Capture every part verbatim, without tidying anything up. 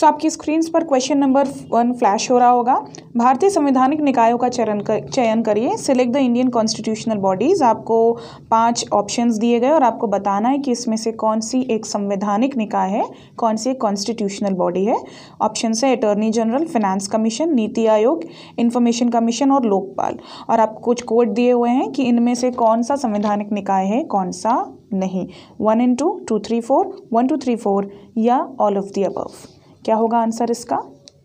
सो आपकी स्क्रीन पर question number one flash हो रहा होगा। भारतीय संवैधानिक निकायों का चयन कर चयन करिए। Select the Indian constitutional bodies. आपको पांच ऑप्शंस दिए गए और आपको बताना है कि इसमें से कौन सी एक संवैधानिक निकाय है, कौन सी एक कॉन्स्टिट्यूशनल बॉडी है। ऑप्शन है attorney general, finance commission, NITI Aayog, information commission और लोकपाल। और आपको कुछ कोड दिए हुए हैं कि इनमें से कौन सा संवैधानिक निकाय है, कौन सा नहीं। One in two, two three four, one two three four या ऑल ऑफ द अबव। क्या होगा आंसर इसका?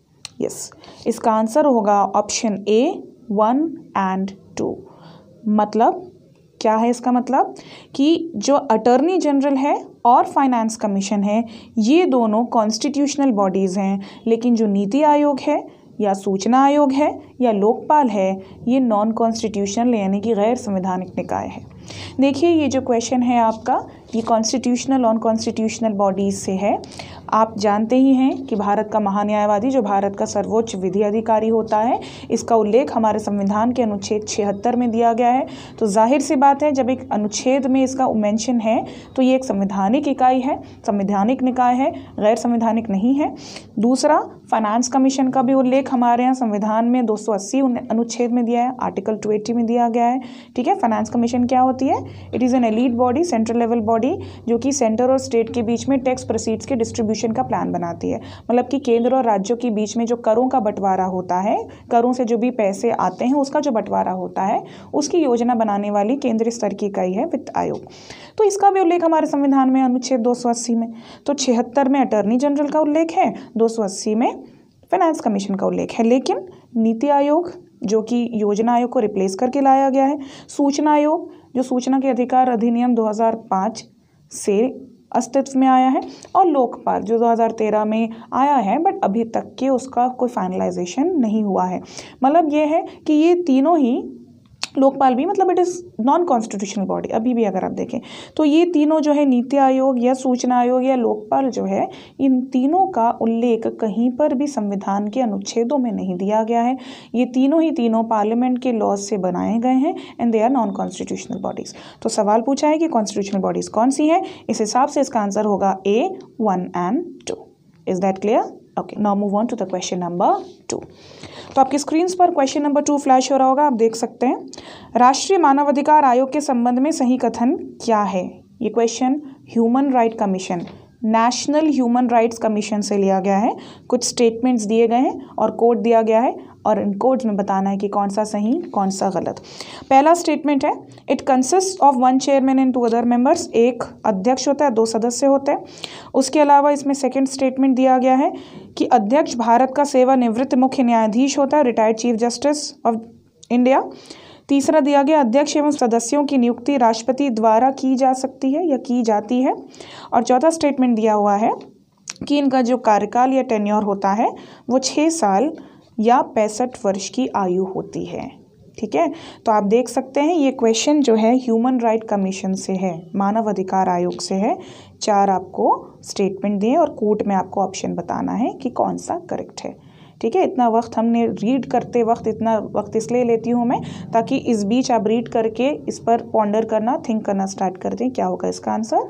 Yes yes. इसका आंसर होगा option A, one and two. मतलब क्या है इसका मतलब कि जो अटॉर्नी जनरल है और फाइनेंस कमीशन है ये दोनों कॉन्स्टिट्यूशनल बॉडीज़ हैं, लेकिन जो नीति आयोग है या सूचना आयोग है या लोकपाल है ये नॉन कॉन्स्टिट्यूशनल यानी कि गैर संवैधानिक निकाय है। देखिए ये जो क्वेश्चन है आपका ये कॉन्स्टिट्यूशनल नॉन कॉन्स्टिट्यूशनल बॉडीज़ से है। आप जानते ही हैं कि भारत का महान्यायवादी जो भारत का सर्वोच्च विधि अधिकारी होता है इसका उल्लेख हमारे संविधान के अनुच्छेद छिहत्तर में दिया गया है। तो जाहिर सी बात है जब एक अनुच्छेद में इसका मेंशन है तो ये एक संवैधानिक इकाई है, संवैधानिक निकाय है, गैर संवैधानिक नहीं है। दूसरा, फाइनेंस कमीशन का भी उल्लेख हमारे यहाँ संविधान में दो सौ अस्सी अनुच्छेद में दिया है, आर्टिकल दो सौ अस्सी में दिया गया है। ठीक है, फाइनेंस कमीशन क्या होती है? It is an elite body, central level body जो कि सेंटर और स्टेट के बीच में टैक्स प्रोसीड्स के डिस्ट्रीब्यूशन का प्लान बनाती है। मतलब कि केंद्र और राज्यों के बीच में जो करों का बंटवारा होता है, करों से जो भी पैसे आते हैं उसका जो बंटवारा होता है उसकी योजना बनाने वाली केंद्रीय स्तर की इकाई है वित्त आयोग। तो इसका भी उल्लेख हमारे संविधान में अनुच्छेद दो सौ अस्सी में। तो छिहत्तर में अटॉर्नी जनरल का उल्लेख है, दो सौ अस्सी में फाइनेंस कमीशन का उल्लेख है। लेकिन नीति आयोग जो कि योजना आयोग को रिप्लेस करके लाया गया है, सूचना आयोग जो सूचना के अधिकार अधिनियम दो हज़ार पाँच से अस्तित्व में आया है, और लोकपाल जो दो हज़ार तेरह में आया है बट अभी तक के उसका कोई फाइनलाइजेशन नहीं हुआ है। मतलब ये है कि ये तीनों ही, लोकपाल भी मतलब it is non constitutional body अभी भी अगर आप देखें तो ये तीनों जो है नीति आयोग या सूचना आयोग या लोकपाल जो है इन तीनों का उल्लेख कहीं पर भी संविधान के अनुच्छेदों में नहीं दिया गया है। ये तीनों ही तीनों पार्लियामेंट के लॉज से बनाए गए हैं and they are non constitutional bodies. तो सवाल पूछा है कि कॉन्स्टिट्यूशनल बॉडीज़ कौन सी है, इस हिसाब से इसका आंसर होगा A, one and two. Is that clear? Okay, now move on to the question number two. तो आपकी स्क्रीन पर क्वेश्चन नंबर टू फ्लैश हो रहा होगा, आप देख सकते हैं। राष्ट्रीय मानवाधिकार आयोग के संबंध में सही कथन क्या है? ये question human right commission, national human rights commission से लिया गया है। कुछ स्टेटमेंट्स दिए गए हैं और कोड दिया गया है और इन कोड्स में बताना है कि कौन सा सही कौन सा गलत। पहला स्टेटमेंट है, it consist of one chairman and two other members. एक अध्यक्ष होता है, दो सदस्य होते हैं। उसके अलावा इसमें सेकंड स्टेटमेंट दिया गया है कि अध्यक्ष भारत का सेवानिवृत्त मुख्य न्यायाधीश होता है, retired chief justice of India. तीसरा दिया गया, अध्यक्ष एवं सदस्यों की नियुक्ति राष्ट्रपति द्वारा की जा सकती है या की जाती है। और चौथा स्टेटमेंट दिया हुआ है कि इनका जो कार्यकाल या टेन्योर होता है वो छः साल या पैंसठ वर्ष की आयु होती है। ठीक है, तो आप देख सकते हैं ये क्वेश्चन जो है ह्यूमन राइट कमीशन से है, मानव अधिकार आयोग से है। चार आपको स्टेटमेंट दिए और कोर्ट में आपको ऑप्शन बताना है कि कौन सा करेक्ट है। ठीक है, इतना वक्त हमने रीड करते वक्त इतना वक्त इसलिए लेती हूँ मैं ताकि इस बीच आप रीड करके इस पर पॉन्डर करना, थिंक करना स्टार्ट कर दें। क्या होगा इसका आंसर?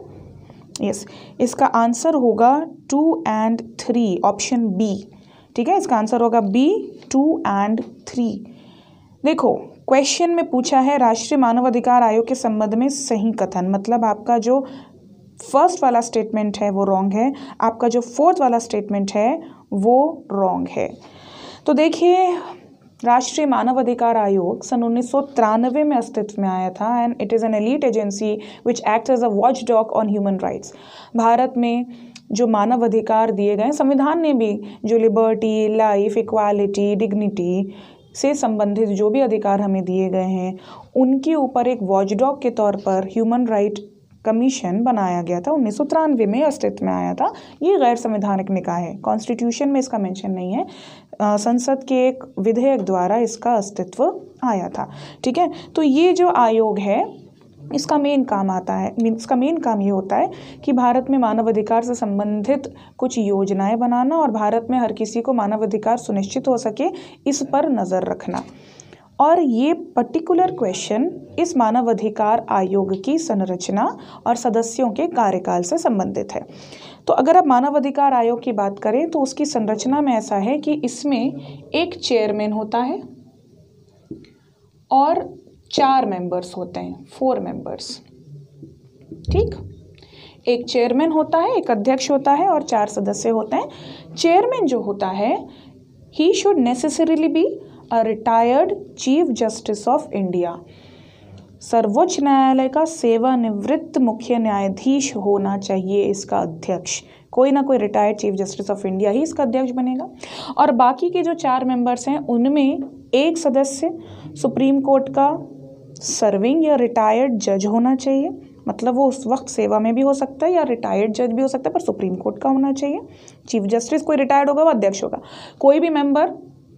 यस yes, इसका आंसर होगा two and three, option B. ठीक है, इसका आंसर होगा बी, टू एंड थ्री। देखो क्वेश्चन में पूछा है राष्ट्रीय मानवाधिकार आयोग के संबंध में सही कथन, मतलब आपका जो फर्स्ट वाला स्टेटमेंट है वो रॉन्ग है, आपका जो फोर्थ वाला स्टेटमेंट है वो रॉन्ग है। तो देखिए राष्ट्रीय मानवाधिकार आयोग सन उन्नीस सौ तिरानवे में अस्तित्व में आया था and it is an elite agency which act as a watch dog on human rights. भारत में जो मानव अधिकार दिए गए, संविधान ने भी जो लिबर्टी, लाइफ, इक्वालिटी, डिग्निटी से संबंधित जो भी अधिकार हमें दिए गए हैं उनके ऊपर एक वॉचडॉग के तौर पर ह्यूमन राइट कमीशन बनाया गया था। उन्नीस सौ तिरानवे में अस्तित्व में आया था। ये गैर संवैधानिक निकाय है, कॉन्स्टिट्यूशन में इसका मेंशन नहीं है, आ, संसद के एक विधेयक द्वारा इसका अस्तित्व आया था। ठीक है, तो ये जो आयोग है इसका मेन काम आता है इसका मेन काम ये होता है कि भारत में मानवाधिकार से संबंधित कुछ योजनाएं बनाना और भारत में हर किसी को मानवाधिकार सुनिश्चित हो सके इस पर नज़र रखना। और ये पर्टिकुलर क्वेश्चन इस मानवाधिकार आयोग की संरचना और सदस्यों के कार्यकाल से संबंधित है। तो अगर आप मानवाधिकार आयोग की बात करें तो उसकी संरचना में ऐसा है कि इसमें एक चेयरमैन होता है और चार मेंबर्स होते हैं, फोर मेंबर्स। ठीक, एक चेयरमैन होता है, एक अध्यक्ष होता है और चार सदस्य होते हैं। चेयरमैन जो होता है ही should necessarily be a retired chief justice of India. सर्वोच्च न्यायालय का सेवानिवृत्त मुख्य न्यायाधीश होना चाहिए इसका अध्यक्ष। कोई ना कोई retired chief justice of India ही इसका अध्यक्ष बनेगा। और बाकी के जो चार मेंबर्स हैं उनमें एक सदस्य सुप्रीम कोर्ट का सर्विंग या रिटायर्ड जज होना चाहिए, मतलब वो उस वक्त सेवा में भी हो सकता है या रिटायर्ड जज भी हो सकता है, पर सुप्रीम कोर्ट का होना चाहिए। चीफ जस्टिस कोई रिटायर्ड होगा वो अध्यक्ष होगा। कोई भी मेंबर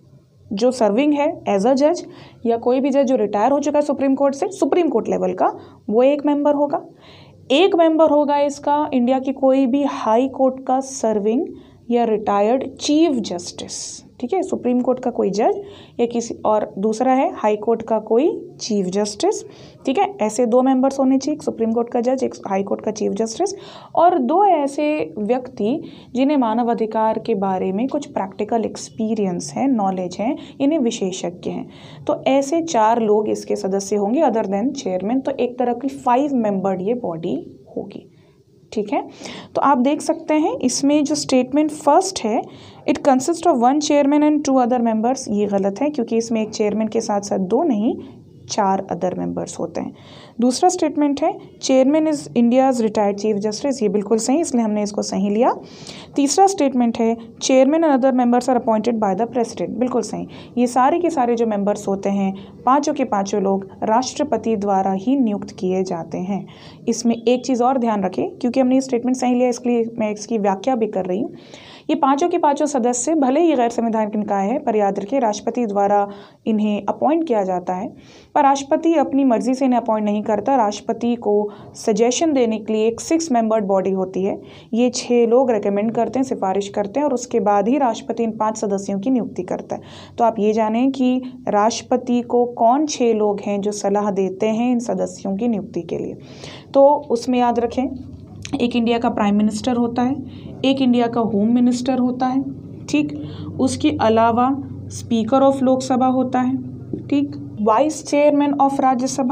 जो सर्विंग है एज अ जज या कोई भी जज जो रिटायर हो चुका है सुप्रीम कोर्ट से, सुप्रीम कोर्ट लेवल का, वो एक मेंबर होगा। एक मेंबर होगा इसका इंडिया की कोई भी हाई कोर्ट का सर्विंग या रिटायर्ड चीफ जस्टिस। ठीक है, सुप्रीम कोर्ट का कोई जज या किसी और, दूसरा है हाई कोर्ट का कोई चीफ जस्टिस। ठीक है, ऐसे दो मेंबर्स होने चाहिए, एक सुप्रीम कोर्ट का जज, एक हाई कोर्ट का चीफ जस्टिस, और दो ऐसे व्यक्ति जिन्हें मानवाधिकार के बारे में कुछ प्रैक्टिकल एक्सपीरियंस है, नॉलेज है, इन्हें विशेषज्ञ हैं। तो ऐसे चार लोग इसके सदस्य होंगे अदर देन चेयरमैन। तो एक तरह की फाइव मेंबर्ड ये बॉडी होगी। ठीक है, तो आप देख सकते हैं इसमें जो स्टेटमेंट फर्स्ट है, it consist of one chairman and two other members, ये गलत है क्योंकि इसमें एक चेयरमैन के साथ साथ दो नहीं चार अदर मेंबर्स होते हैं। दूसरा स्टेटमेंट है chairman is India's retired chief justice, ये बिल्कुल सही, इसलिए हमने इसको सही लिया। तीसरा स्टेटमेंट है chairman and other members are appointed by the president, बिल्कुल सही। ये सारे के सारे जो मेंबर्स होते हैं, पांचों के पांचों लोग राष्ट्रपति द्वारा ही नियुक्त किए जाते हैं। इसमें एक चीज़ और ध्यान रखें, क्योंकि हमने ये स्टेटमेंट सही लिया इसलिए मैं इसकी व्याख्या भी कर रही हूँ। ये पांचों के पांचों सदस्य भले ही गैर संवैधानिक निकाय है, पर याद रखिए राष्ट्रपति द्वारा इन्हें अपॉइंट किया जाता है, पर राष्ट्रपति अपनी मर्जी से इन्हें अपॉइंट नहीं करता। राष्ट्रपति को सजेशन देने के लिए एक सिक्स मेंबर्ड बॉडी होती है, ये छः लोग रेकमेंड करते हैं, सिफारिश करते हैं, और उसके बाद ही राष्ट्रपति इन पाँच सदस्यों की नियुक्ति करता है। तो आप ये जानें कि राष्ट्रपति को कौन छः लोग हैं जो सलाह देते हैं इन सदस्यों की नियुक्ति के लिए। तो उसमें याद रखें एक इंडिया का प्राइम मिनिस्टर होता है, एक इंडिया का होम मिनिस्टर होता है, ठीक, उसके अलावा स्पीकर ऑफ लोकसभा होता है, ठीक, वाइस चेयरमैन ऑफ राज्यसभा,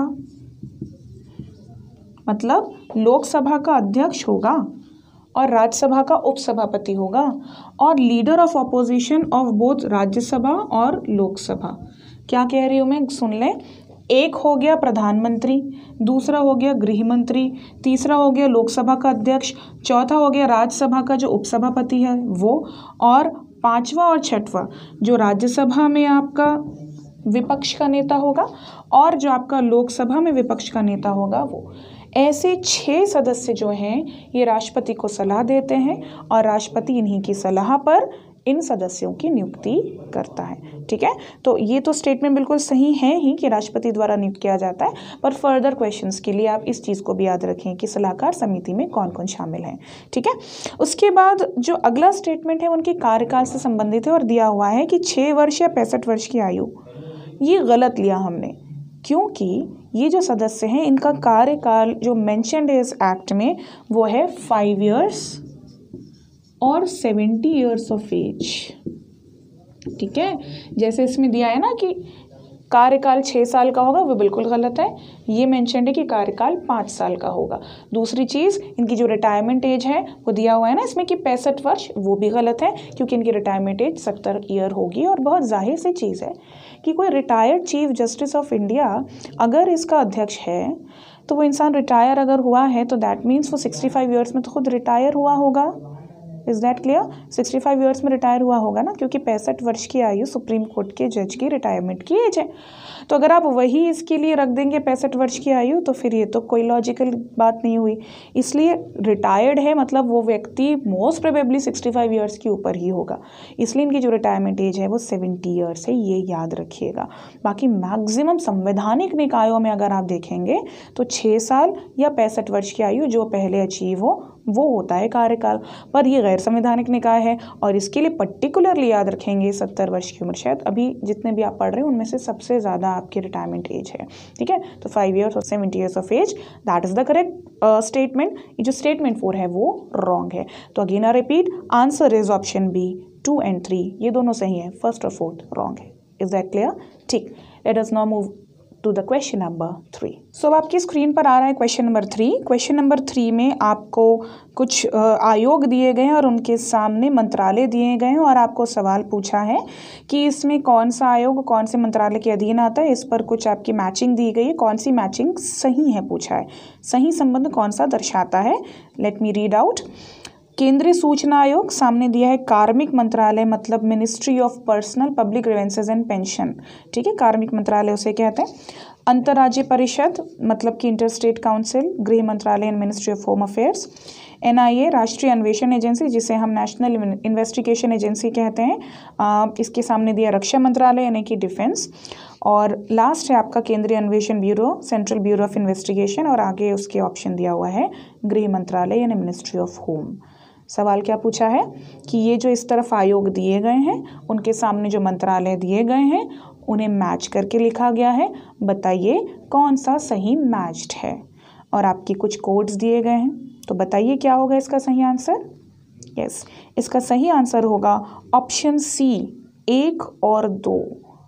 मतलब लोकसभा का अध्यक्ष होगा और राज्यसभा का उपसभापति होगा, और leader of opposition of both Rajya Sabha और लोकसभा। क्या कह रही हूँ मैं, सुन लें। एक हो गया प्रधानमंत्री, दूसरा हो गया गृह मंत्री, तीसरा हो गया लोकसभा का अध्यक्ष, चौथा हो गया राज्यसभा का जो उपसभापति है वो, और पांचवा और छठवां जो राज्यसभा में आपका विपक्ष का नेता होगा और जो आपका लोकसभा में विपक्ष का नेता होगा वो। ऐसे छह सदस्य जो हैं ये राष्ट्रपति को सलाह देते हैं और राष्ट्रपति इन्हीं की सलाह पर इन सदस्यों की नियुक्ति करता है। ठीक है, तो ये तो स्टेटमेंट बिल्कुल सही है ही कि राष्ट्रपति द्वारा नियुक्त किया जाता है, पर फर्दर क्वेश्चंस के लिए आप इस चीज़ को भी याद रखें कि सलाहकार समिति में कौन कौन शामिल हैं। ठीक है, उसके बाद जो अगला स्टेटमेंट है उनके कार्यकाल से संबंधित है और दिया हुआ है कि छः वर्ष या पैंसठ वर्ष की आयु। ये गलत लिया हमने, क्योंकि ये जो सदस्य हैं इनका कार्यकाल जो मेंशन्ड है इस एक्ट में वो है फाइव इयर्स और सेवेंटी इयर्स ऑफ एज। ठीक है, जैसे इसमें दिया है ना कि कार्यकाल छः साल का होगा, वो बिल्कुल गलत है। ये मेंशन्ड है कि कार्यकाल पाँच साल का होगा। दूसरी चीज़, इनकी जो रिटायरमेंट एज है वो दिया हुआ है ना इसमें कि पैंसठ वर्ष, वो भी गलत है क्योंकि इनकी रिटायरमेंट एज सत्तर ईयर होगी। और बहुत जाहिर सी चीज़ है कि कोई retired chief justice of India अगर इसका अध्यक्ष है तो वो इंसान रिटायर अगर हुआ है तो दैट मीन्स वो सिक्सटी फाइव ईयर्स में तो खुद रिटायर हुआ होगा। Is that clear? Sixty five years में रिटायर हुआ होगा ना, क्योंकि पैंसठ वर्ष की आयु सुप्रीम कोर्ट के जज की रिटायरमेंट की एज है। तो अगर आप वही इसके लिए रख देंगे पैंसठ वर्ष की आयु तो फिर ये तो कोई लॉजिकल बात नहीं हुई। इसलिए रिटायर्ड है मतलब वो व्यक्ति most probably sixty five years के ऊपर ही होगा, इसलिए इनकी जो रिटायरमेंट एज है वो सेवेंटी ईयर्स है, ये याद रखिएगा। बाकी मैक्सिमम संवैधानिक निकायों में अगर आप देखेंगे तो छः साल या पैंसठ वर्ष की आयु जो पहले अचीव हो वो होता है कार्यकाल, पर ये गैर संवैधानिक निकाय है और इसके लिए पर्टिकुलरली याद रखेंगे सत्तर वर्ष की उम्र। शायद अभी जितने भी आप पढ़ रहे हैं उनमें से सबसे ज़्यादा आपकी रिटायरमेंट एज है, ठीक है। तो फाइव ईयर्स और seventy years of age, that is the correct statement. ये जो स्टेटमेंट फोर है वो रॉन्ग है। तो again I repeat, answer is option B, two and three, ये दोनों सही है, फर्स्ट और फोर्थ रॉन्ग है। Is that clear? ठीक, let us now move to the question number three. So अब आपकी स्क्रीन पर आ रहा है question number three. Question number three में आपको कुछ आयोग दिए गए हैं और उनके सामने मंत्रालय दिए गए हैं और आपको सवाल पूछा है कि इसमें कौन सा आयोग कौन से मंत्रालय के अधीन आता है। इस पर कुछ आपकी मैचिंग दी गई है, कौन सी मैचिंग सही है पूछा है, सही संबंध कौन सा दर्शाता है। Let me read out. केंद्रीय सूचना आयोग सामने दिया है कार्मिक मंत्रालय, मतलब ministry of personnel public grievances and pension, ठीक है, कार्मिक मंत्रालय उसे कहते हैं। अंतर्राज्यीय परिषद मतलब कि इंटर स्टेट काउंसिल, गृह मंत्रालय and ministry of home affairs. N I A राष्ट्रीय अन्वेषण एजेंसी, जिसे हम नेशनल इन्वेस्टिगेशन एजेंसी कहते हैं, आ, इसके सामने दिया रक्षा मंत्रालय यानी कि डिफेंस। और लास्ट है आपका केंद्रीय अन्वेषण bureau, central bureau of investigation, और आगे उसके ऑप्शन दिया हुआ है गृह मंत्रालय यानी मिनिस्ट्री ऑफ होम। सवाल क्या पूछा है कि ये जो इस तरफ आयोग दिए गए हैं उनके सामने जो मंत्रालय दिए गए हैं उन्हें मैच करके लिखा गया है, बताइए कौन सा सही मैच्ड है। और आपकी कुछ कोड्स दिए गए हैं, तो बताइए क्या होगा इसका सही आंसर। यस, इसका सही आंसर होगा ऑप्शन सी, एक और दो,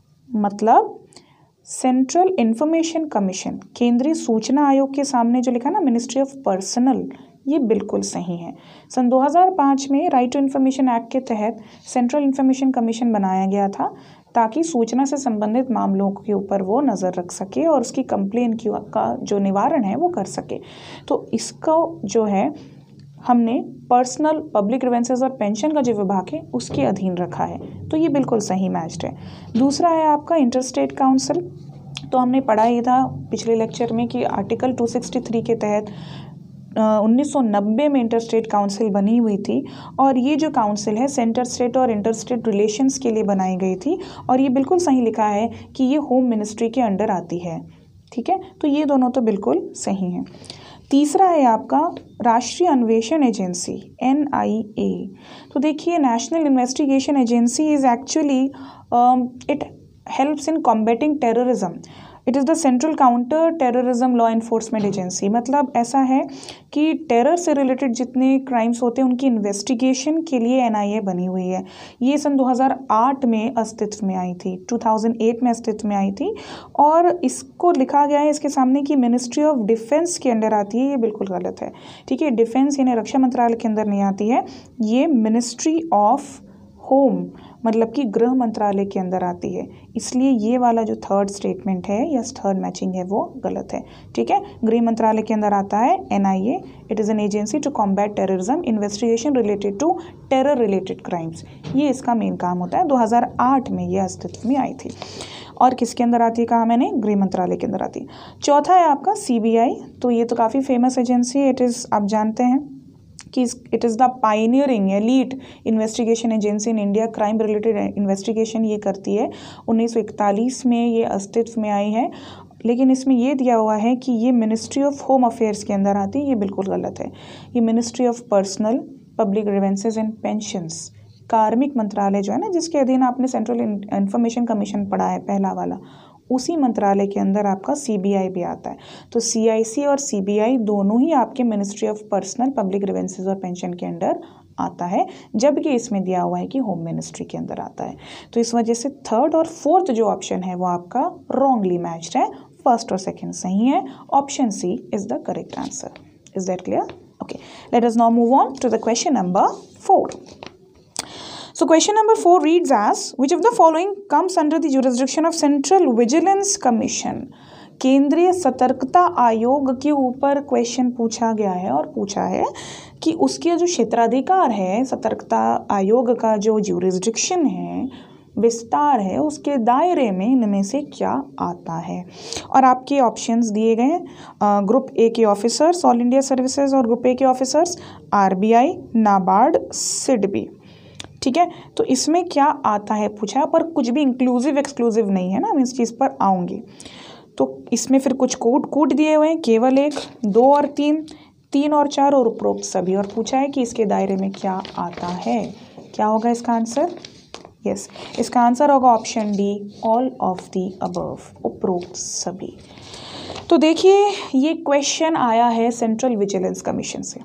मतलब सेंट्रल इंफॉर्मेशन कमीशन, केंद्रीय सूचना आयोग के सामने जो लिखा ना मिनिस्ट्री ऑफ पर्सनल, ये बिल्कुल सही है। सन दो हज़ार पाँच में राइट टू इन्फॉर्मेशन एक्ट के तहत सेंट्रल इंफॉर्मेशन कमीशन बनाया गया था ताकि सूचना से संबंधित मामलों के ऊपर वो नज़र रख सके और उसकी कंप्लेन की का जो निवारण है वो कर सके। तो इसका जो है हमने पर्सनल पब्लिक ग्रीवेंसेस और पेंशन का जो विभाग है उसके अधीन रखा है, तो ये बिल्कुल सही मैच्ड है। दूसरा है आपका इंटर स्टेट काउंसिल। तो हमने पढ़ा ही था पिछले लेक्चर में कि आर्टिकल दो सौ तिरसठ के तहत उन्नीस सौ नब्बे में इंटर स्टेट काउंसिल बनी हुई थी और ये जो काउंसिल है सेंटर स्टेट और इंटर स्टेट रिलेशंस के लिए बनाई गई थी और ये बिल्कुल सही लिखा है कि ये होम मिनिस्ट्री के अंडर आती है, ठीक है। तो ये दोनों तो बिल्कुल सही हैं। तीसरा है आपका राष्ट्रीय अन्वेषण एजेंसी, एन आई ए। तो देखिए national investigation agency is actually it helps in combating terrorism. It is the central counter terrorism law enforcement agency. मतलब ऐसा है कि टेरर से रिलेटेड जितने क्राइम्स होते हैं उनकी इन्वेस्टिगेशन के लिए एन आई ए बनी हुई है। ये सन दो हज़ार आठ में अस्तित्व में आई थी, दो हज़ार आठ में अस्तित्व में आई थी और इसको लिखा गया है इसके सामने कि मिनिस्ट्री ऑफ डिफेंस के अंडर आती है। ये बिल्कुल गलत है, ठीक है। डिफेंस यानी रक्षा मंत्रालय के अंदर नहीं आती है, ये मिनिस्ट्री ऑफ होम मतलब कि गृह मंत्रालय के अंदर आती है। इसलिए ये वाला जो थर्ड स्टेटमेंट है या थर्ड मैचिंग है वो गलत है, ठीक है। गृह मंत्रालय के अंदर आता है N I A, it is an agency to combat terrorism, investigation related to terror related crimes, ये इसका मेन काम होता है। दो हज़ार आठ में ये अस्तित्व में आई थी। और किसके अंदर आती है कहा मैंने, गृह मंत्रालय के अंदर आती है। चौथा है आपका सी बी आई। तो ये तो काफ़ी फेमस एजेंसी है, इट इज़ आप जानते हैं कि it is the pioneering elite investigation agency in India. Crime related investigation ये करती है। उन्नीस सौ इकतालीस में ये अस्तित्व में आई है, लेकिन इसमें ये दिया हुआ है कि ये मिनिस्ट्री ऑफ होम अफेयर्स के अंदर आती है, ये बिल्कुल गलत है। ये ministry of personnel public grievances and pensions, कार्मिक मंत्रालय जो है ना जिसके अधीन आपने सेंट्रल इंफॉर्मेशन कमीशन पढ़ा है पहला वाला, उसी मंत्रालय के अंदर आपका सी बी आई भी आता है। तो सी आई सी और सी बी आई दोनों ही आपके ministry of personnel public grievances और पेंशन के अंडर आता है, जबकि इसमें दिया हुआ है कि होम मिनिस्ट्री के अंदर आता है। तो इस वजह से थर्ड और फोर्थ जो ऑप्शन है वो आपका रॉन्गली मैच्ड है, फर्स्ट और सेकेंड सही है। Option C is the correct answer. Is that clear? Okay, let us now move on to the question number four. So question number four reads as, which of the following comes under the jurisdiction of Central Vigilance Commission? केंद्रीय सतर्कता आयोग के ऊपर question पूछा गया है और पूछा है कि उसके जो क्षेत्राधिकार है, सतर्कता आयोग का जो ज्यूरिसडिक्शन है, विस्तार है, उसके दायरे में इनमें से क्या आता है। और आपके ऑप्शंस दिए गए हैं, ग्रुप ए के ऑफिसर्स ऑल इंडिया सर्विसेज और ग्रुप ए के officers R B I, NABARD, SIDBI, ठीक है। तो इसमें क्या आता है पूछा, पर कुछ भी इंक्लूसिव एक्सक्लूसिव नहीं है ना, मैं इस चीज़ पर आऊँगी। तो इसमें फिर कुछ कोड कोड दिए हुए हैं, केवल एक, दो और तीन, तीन और चार और उपरोक्त सभी, और पूछा है कि इसके दायरे में क्या आता है। क्या होगा इसका आंसर? यस yes, इसका आंसर होगा option D, all of the above, उपरोक्त सभी। तो देखिए ये क्वेश्चन आया है सेंट्रल विजिलेंस कमीशन से।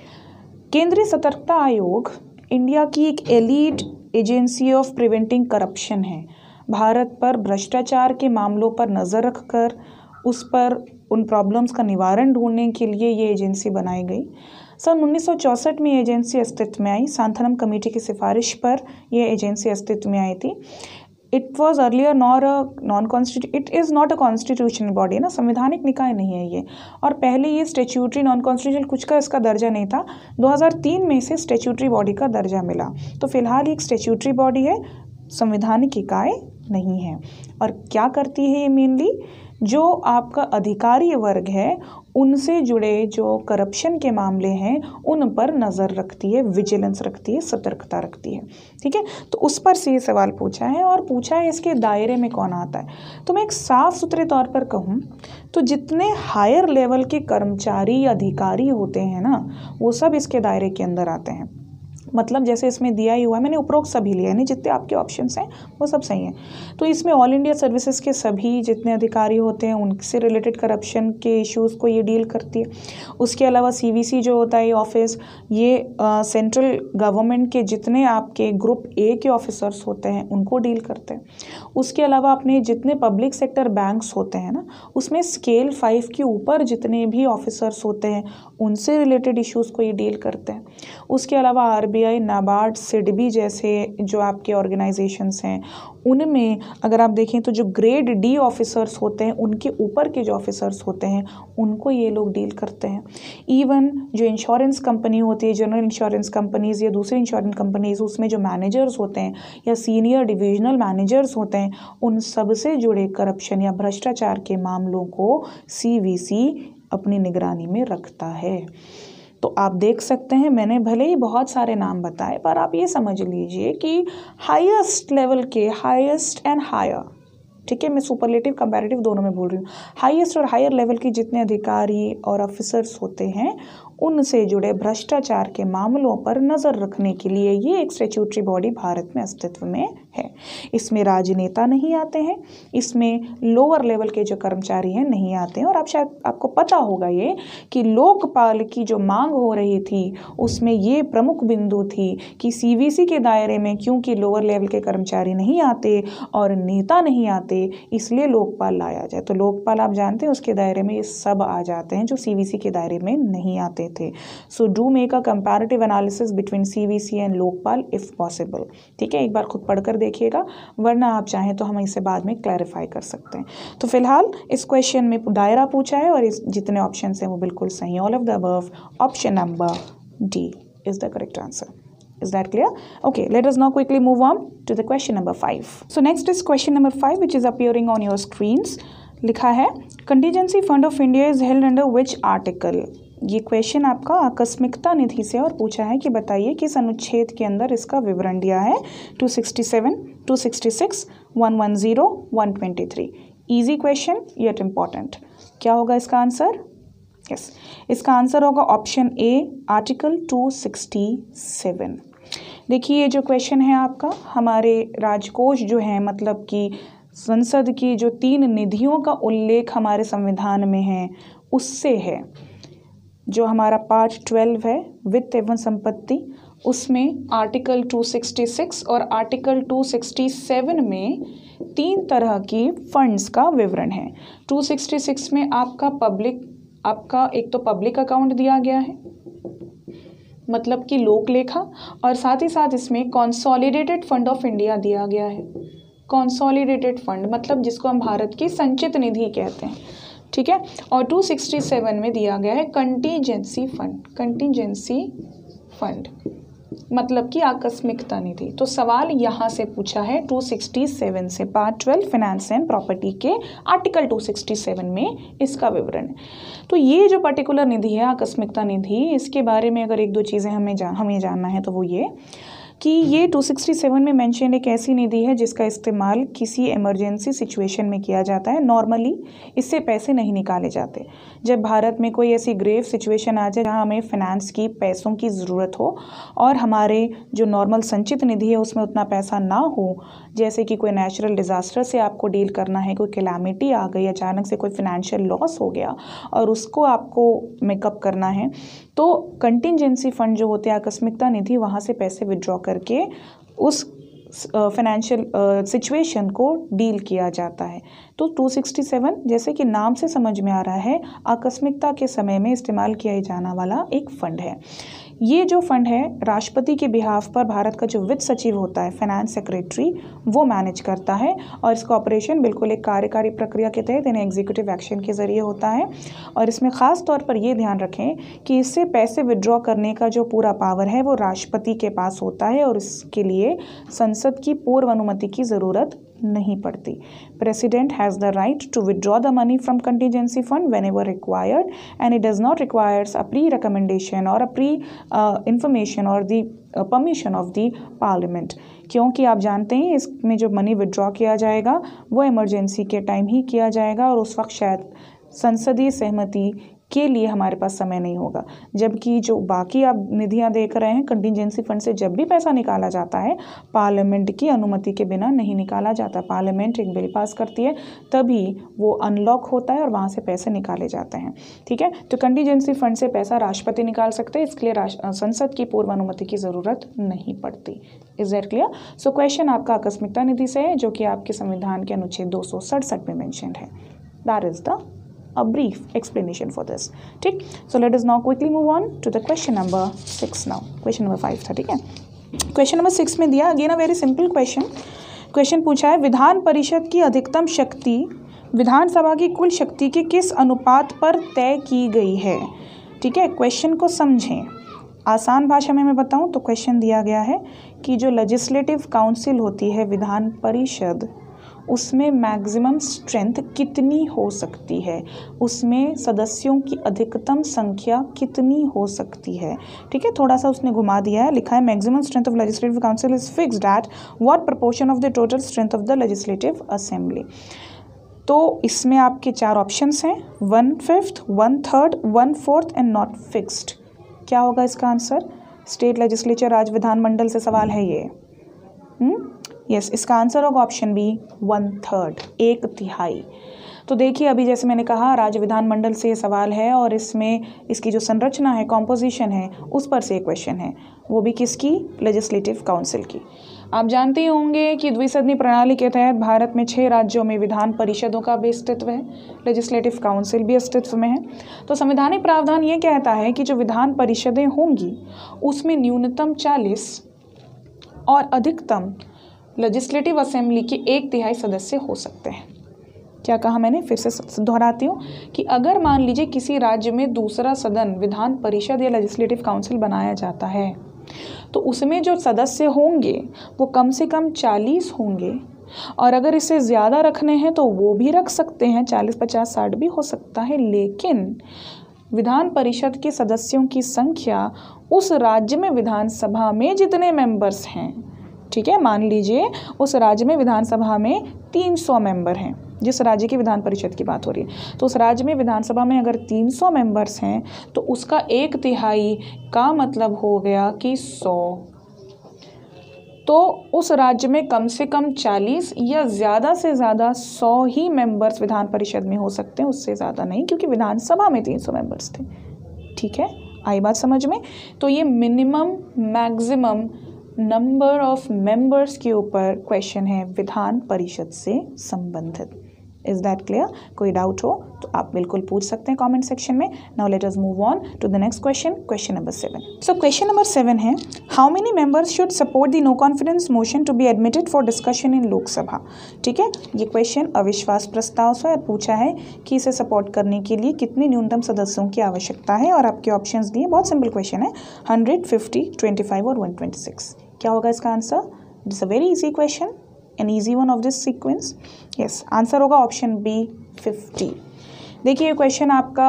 केंद्रीय सतर्कता आयोग इंडिया की एक elite agency of preventing corruption है। भारत पर भ्रष्टाचार के मामलों पर नज़र रखकर उस पर उन प्रॉब्लम्स का निवारण ढूंढने के लिए ये एजेंसी बनाई गई। सन उन्नीस सौ चौंसठ में ये एजेंसी अस्तित्व में आई। सांथनम कमेटी की सिफारिश पर यह एजेंसी अस्तित्व में आई थी। It was earlier nor a non constitu it is not a constitutional body, ना संवैधानिक निकाय नहीं है ये, और पहले ये स्टेच्यूटरी नॉन कॉन्स्टिट्यूशनल कुछ का इसका दर्जा नहीं था। दो हज़ार तीन में इसे स्टेच्यूटरी बॉडी का दर्जा मिला। तो फिलहाल ये एक स्टेच्यूटरी बॉडी है, संवैधानिक इकाई नहीं है। और क्या करती है ये? मेनली जो आपका अधिकारी वर्ग है उनसे जुड़े जो करप्शन के मामले हैं उन पर नज़र रखती है, विजिलेंस रखती है, सतर्कता रखती है। ठीक है, तो उस पर से ये सवाल पूछा है, और पूछा है इसके दायरे में कौन आता है। तो मैं एक साफ सुथरे तौर पर कहूँ तो जितने हायर लेवल के कर्मचारी अधिकारी होते हैं ना, वो सब इसके दायरे के अंदर आते हैं। मतलब जैसे इसमें दिया ही हुआ है, मैंने उपरोक्त सभी लिया, नहीं जितने आपके ऑप्शंस हैं वो सब सही हैं। तो इसमें ऑल इंडिया सर्विसेज के सभी जितने अधिकारी होते हैं उनसे रिलेटेड करप्शन के इश्यूज़ को ये डील करती है। उसके अलावा सीवीसी जो होता है ये ऑफिस, ये सेंट्रल गवर्नमेंट के जितने आपके ग्रुप ए के ऑफिसर्स होते हैं उनको डील करते हैं। उसके अलावा अपने जितने पब्लिक सेक्टर बैंक्स होते हैं ना, उसमें स्केल फाइव के ऊपर जितने भी ऑफिसर्स होते हैं उनसे रिलेटेड इश्यूज़ को ये डील करते हैं। उसके अलावा R B I, NABARD, SIDBI जैसे जो आपके ऑर्गेनाइजेशंस हैं उनमें अगर आप देखें तो जो ग्रेड डी ऑफिसर्स होते हैं उनके ऊपर के जो ऑफिसर्स होते हैं उनको ये लोग डील करते हैं। इवन जो इंश्योरेंस कंपनी होती है, जनरल इंश्योरेंस कंपनीज़ या दूसरी इंश्योरेंस कंपनीज़, उसमें जो मैनेजर्स होते हैं या सीनियर डिविजनल मैनेजर्स होते हैं, उन सब से जुड़े करप्शन या भ्रष्टाचार के मामलों को सी वी सी अपनी निगरानी में रखता है। तो आप देख सकते हैं मैंने भले ही बहुत सारे नाम बताए, पर आप ये समझ लीजिए कि हाईएस्ट लेवल के, हाईएस्ट एंड हायर, ठीक है, मैं सुपरलेटिव कंपैरेटिव दोनों में बोल रही हूँ, हाईएस्ट और हायर लेवल की जितने अधिकारी और ऑफिसर्स होते हैं उनसे जुड़े भ्रष्टाचार के मामलों पर नज़र रखने के लिए ये एक स्टैट्यूटरी बॉडी भारत में अस्तित्व में है। इसमें राजनेता नहीं आते हैं, इसमें लोअर लेवल के जो कर्मचारी हैं नहीं आते हैं। और आप शायद आपको पता होगा ये कि लोकपाल की जो मांग हो रही थी उसमें ये प्रमुख बिंदु थी कि सीवीसी के दायरे में क्योंकि लोअर लेवल के कर्मचारी नहीं आते और नेता नहीं आते, इसलिए लोकपाल लाया जाए। तो लोकपाल आप जानते हैं उसके दायरे में ये सब आ जाते हैं जो सीवीसी के दायरे में नहीं आते थे। So do make a comparative analysis between CVC and Lokpal if possible. ठीक है, एक बार खुद पढ़कर देखिएगा, वरना आप चाहें तो हम इसे बाद में क्लैरिफाई कर सकते हैं। तो फिलहाल इस क्वेश्चन में दायरा पूछा है और इस जितने ऑप्शन हैं वो बिल्कुल सही है। All of the above, option number D is the correct answer. Is that clear? Okay, let us now quickly move on to the question number five. So next is question number five, which is appearing on your screens. लिखा है Contingency Fund of India is held under which article? ये question आपका आकस्मिकता निधि से और पूछा है कि बताइए किस अनुच्छेद के अंदर इसका विवरण दिया है। Two sixty seven, two sixty six, one one zero, one twenty three. Easy question yet important. क्या होगा इसका आंसर? Yes yes. इसका आंसर होगा option A, article two sixty seven. देखिए ये जो क्वेश्चन है आपका, हमारे राजकोष जो है, मतलब कि संसद की जो तीन निधियों का उल्लेख हमारे संविधान में है उससे है। जो हमारा पार्ट ट्वेल्व है वित्त एवं संपत्ति, उसमें आर्टिकल टू सिक्सटी सिक्स और आर्टिकल टू सिक्सटी सेवन में तीन तरह की फंड्स का विवरण है। टू सिक्सटी सिक्स में आपका पब्लिक आपका एक तो पब्लिक अकाउंट दिया गया है, मतलब कि लोक लेखा, और साथ ही साथ इसमें कॉन्सोलिडेटेड फंड ऑफ इंडिया दिया गया है। कॉन्सोलिडेटेड फंड मतलब जिसको हम भारत की संचित निधि कहते हैं, ठीक है। और टू सिक्सटी सेवन में दिया गया है कंटीजेंसी फंड, कंटीजेंसी फंड मतलब कि आकस्मिकता निधि। तो सवाल यहाँ से पूछा है टू सिक्सटी सेवन से, part twelve finance and property के आर्टिकल टू सिक्सटी सेवन में इसका विवरण है। तो ये जो पर्टिकुलर निधि है आकस्मिकता निधि, इसके बारे में अगर एक दो चीज़ें हमें जान हमें जानना है तो वो ये कि ये टू सिक्सटी सेवन में मेंशन एक ऐसी निधि है जिसका इस्तेमाल किसी इमरजेंसी सिचुएशन में किया जाता है। नॉर्मली इससे पैसे नहीं निकाले जाते। जब भारत में कोई ऐसी ग्रेव सिचुएशन आ जाए जहाँ हमें फाइनेंस की पैसों की ज़रूरत हो और हमारे जो नॉर्मल संचित निधि है उसमें उतना पैसा ना हो, जैसे कि कोई नेचुरल डिज़ास्टर से आपको डील करना है, कोई कैलामिटी आ गई, अचानक से कोई फाइनेंशियल लॉस हो गया और उसको आपको मेकअप करना है, तो कंटिंजेंसी फंड जो होते हैं, आकस्मिकता निधि, वहाँ से पैसे विड्रॉ करके उस फाइनेंशियल सिचुएशन को डील किया जाता है। तो टू सिक्सटी सेवन जैसे कि नाम से समझ में आ रहा है, आकस्मिकता के समय में इस्तेमाल किया जाने वाला एक फ़ंड है। ये जो फंड है राष्ट्रपति के बिहाफ पर भारत का जो वित्त सचिव होता है, फाइनेंस सेक्रेटरी, वो मैनेज करता है और इसका ऑपरेशन बिल्कुल एक कार्यकारी प्रक्रिया के तहत यानी एग्जीक्यूटिव एक्शन के ज़रिए होता है। और इसमें ख़ास तौर पर ये ध्यान रखें कि इससे पैसे विड्रॉ करने का जो पूरा पावर है वो राष्ट्रपति के पास होता है और इसके लिए संसद की पूर्व अनुमति की ज़रूरत नहीं पड़ती। President has the right to withdraw the money from contingency fund whenever required and it does not requires a pre recommendation और अ प्री इंफॉर्मेशन और the permission of the parliament, क्योंकि आप जानते हैं इसमें जो मनी विड्रॉ किया जाएगा वो इमरजेंसी के टाइम ही किया जाएगा और उस वक्त शायद संसदीय सहमति के लिए हमारे पास समय नहीं होगा। जबकि जो बाकी आप निधियां देख रहे हैं कंटिजेंसी फंड से जब भी पैसा निकाला जाता है पार्लियामेंट की अनुमति के बिना नहीं निकाला जाता। पार्लियामेंट एक बिल पास करती है तभी वो अनलॉक होता है और वहाँ से पैसे निकाले जाते हैं। ठीक है, तो कंटिजेंसी फंड से पैसा राष्ट्रपति निकाल सकते हैं, इसके लिए संसद की पूर्व अनुमति की ज़रूरत नहीं पड़ती। Is that clear? So question आपका आकस्मिकता निधि से है जो कि आपके संविधान के अनुच्छेद दो सौ सड़सठ में मैंशनड है। That is the a brief explanation for this. ठीक, so let us now quickly move on to the question number six now. Question number five था, ठीक है। Question number six में दिया again a very simple question. Question पूछा है विधान परिषद की अधिकतम शक्ति विधानसभा की कुल शक्ति के किस अनुपात पर तय की गई है। ठीक है, क्वेश्चन को समझें। आसान भाषा में मैं बताऊं तो क्वेश्चन दिया गया है कि जो लेजिस्लेटिव काउंसिल होती है विधान परिषद, उसमें मैक्सिमम स्ट्रेंथ कितनी हो सकती है, उसमें सदस्यों की अधिकतम संख्या कितनी हो सकती है। ठीक है, थोड़ा सा उसने घुमा दिया है, लिखा है maximum strength of legislative council is fixed at what proportion of the total strength of the legislative assembly. तो इसमें आपके चार ऑप्शंस हैं, one fifth, one third, one fourth and not fixed. क्या होगा इसका आंसर? स्टेट लेजिस्लेचर राज्य विधानमंडल से सवाल है ये। हम्म यस yes, इसका आंसर होगा ऑप्शन बी वन थर्ड, एक तिहाई। तो देखिए अभी जैसे मैंने कहा राज्य विधानमंडल से ये सवाल है और इसमें इसकी जो संरचना है, कॉम्पोजिशन है, उस पर से क्वेश्चन है, वो भी किसकी? लेजिस्लेटिव काउंसिल की। आप जानते होंगे कि द्विसदनी प्रणाली के तहत भारत में छः राज्यों में विधान परिषदों का भी अस्तित्व है, लेजिस्लेटिव काउंसिल भी अस्तित्व में है। तो संवैधानिक प्रावधान ये कहता है कि जो विधान परिषदें होंगी उसमें न्यूनतम चालीस और अधिकतम लेजिस्लेटिव असेंबली के एक तिहाई सदस्य हो सकते हैं। क्या कहा मैंने? फिर से दोहराती हूँ कि अगर मान लीजिए किसी राज्य में दूसरा सदन विधान परिषद या लेजिस्लेटिव काउंसिल बनाया जाता है तो उसमें जो सदस्य होंगे वो कम से कम चालीस होंगे और अगर इसे ज़्यादा रखने हैं तो वो भी रख सकते हैं, चालीस पचास साठ भी हो सकता है। लेकिन विधान परिषद के सदस्यों की संख्या उस राज्य में विधानसभा में जितने मेंबर्स हैं, ठीक है, मान लीजिए उस राज्य में विधानसभा में तीन सौ मेंबर हैं, जिस राज्य की विधान परिषद की बात हो रही है, तो उस राज्य में विधानसभा में अगर तीन सौ मेंबर्स हैं तो उसका एक तिहाई का मतलब हो गया कि सौ। तो उस राज्य में कम से कम चालीस या ज़्यादा से ज़्यादा सौ ही मेंबर्स विधान परिषद में हो सकते हैं, उससे ज़्यादा नहीं, क्योंकि विधानसभा में तीन सौ मेंबर्स थे। ठीक है, आई बात समझ में? तो ये minimum maximum number of members के ऊपर क्वेश्चन है विधान परिषद से संबंधित। Is that clear? कोई डाउट हो तो आप बिल्कुल पूछ सकते हैं कमेंट सेक्शन में। Now let us move on to the next question, question number seven. So question number seven है, how many members should support the no confidence motion to be admitted for discussion in Lok Sabha. ठीक है, ये question अविश्वास प्रस्ताव से पूछा है कि इसे सपोर्ट करने के लिए कितने न्यूनतम सदस्यों की आवश्यकता है और आपके ऑप्शंस दिए। बहुत सिंपल क्वेश्चन है, हंड्रेड, फिफ्टी, ट्वेंटी फाइव और वन ट्वेंटी सिक्स। क्या होगा इसका आंसर? It's a very easy question, an easy one of this sequence. Yes, answer होगा ऑप्शन बी फिफ्टी। देखिए ये क्वेश्चन आपका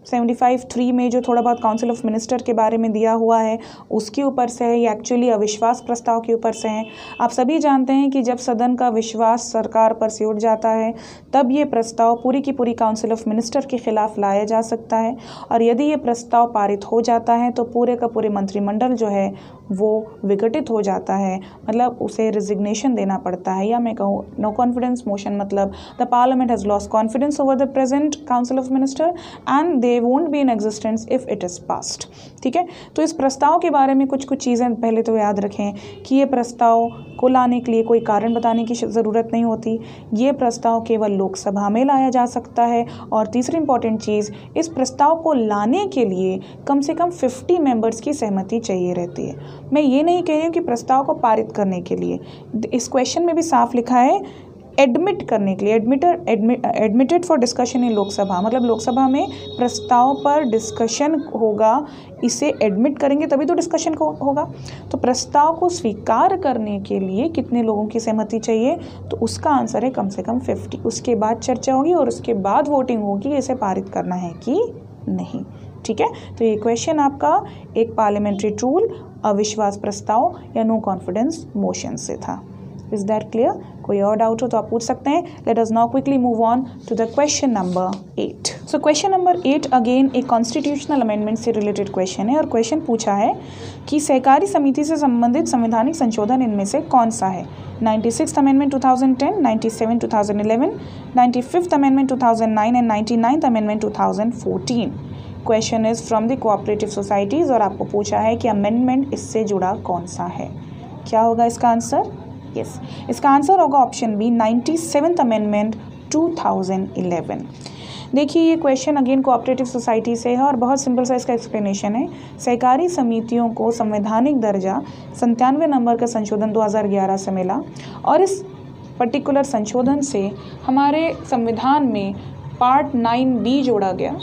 सेवेंटी फाइव थ्री में जो थोड़ा बहुत काउंसिल ऑफ मिनिस्टर के बारे में दिया हुआ है उसके ऊपर से है, ये एक्चुअली अविश्वास प्रस्ताव के ऊपर से है। आप सभी जानते हैं कि जब सदन का विश्वास सरकार पर से उठ जाता है तब ये प्रस्ताव पूरी की पूरी काउंसिल ऑफ मिनिस्टर के खिलाफ लाया जा सकता है, और यदि ये प्रस्ताव पारित हो जाता है तो पूरे का पूरे मंत्रिमंडल जो है वो विघटित हो जाता है, मतलब उसे रिजिग्नेशन देना पड़ता है। या मैं कहूँ नो कॉन्फिडेंस मोशन, मतलब the parliament has lost confidence over the present council of minister and they won't be in existence if it is passed. ठीक है, तो इस प्रस्ताव के बारे में कुछ कुछ चीज़ें पहले तो याद रखें कि ये प्रस्ताव को लाने के लिए कोई कारण बताने की ज़रूरत नहीं होती, ये प्रस्ताव केवल लोकसभा में लाया जा सकता है। और तीसरी इंपॉर्टेंट चीज़, इस प्रस्ताव को लाने के लिए कम से कम फिफ्टी मेंबर्स की सहमति चाहिए रहती है। मैं ये नहीं कह रही हूँ कि प्रस्ताव को पारित करने के लिए, इस क्वेश्चन में भी साफ लिखा है एडमिट करने के लिए, admitter admitted for discussion in Lok Sabha, मतलब लोकसभा में प्रस्ताव पर डिस्कशन होगा, इसे एडमिट करेंगे तभी तो डिस्कशन होगा। तो प्रस्ताव को स्वीकार करने के लिए कितने लोगों की सहमति चाहिए, तो उसका आंसर है कम से कम फिफ्टी। उसके बाद चर्चा होगी और उसके बाद वोटिंग होगी इसे पारित करना है कि नहीं। ठीक है, तो ये क्वेश्चन आपका एक पार्लियामेंट्री टूल अविश्वास प्रस्ताव या नो कॉन्फिडेंस मोशन से था। Is that clear? कोई और डाउट हो तो आप पूछ सकते हैं। Let us now quickly move on to the question number eight. So question number eight again एक कॉन्स्टिट्यूशनल अमेंडमेंट से रिलेटेड क्वेश्चन है, और क्वेश्चन पूछा है कि सहकारी समिति से संबंधित संवैधानिक संशोधन इनमें से कौन सा है? Ninety sixth amendment two thousand ten, ninety seven two thousand eleven, ninety fifth amendment two thousand nine and ninety ninth amendment two thousand fourteen. Question is from the cooperative societies और आपको पूछा है कि अमेंडमेंट इससे जुड़ा कौन सा है। क्या होगा इसका आंसर? Yes yes. इसका आंसर होगा option B ninety seventh amendment two thousand eleven. देखिए ये क्वेश्चन अगेन कोऑपरेटिव सोसाइटी से है और बहुत सिंपल सा इसका एक्सप्लेनेशन है। सहकारी समितियों को संवैधानिक दर्जा संतानवे नंबर का संशोधन दो हज़ार ग्यारह से मिला, और इस पर्टिकुलर संशोधन से हमारे संविधान में पार्ट नाइन बी जोड़ा गया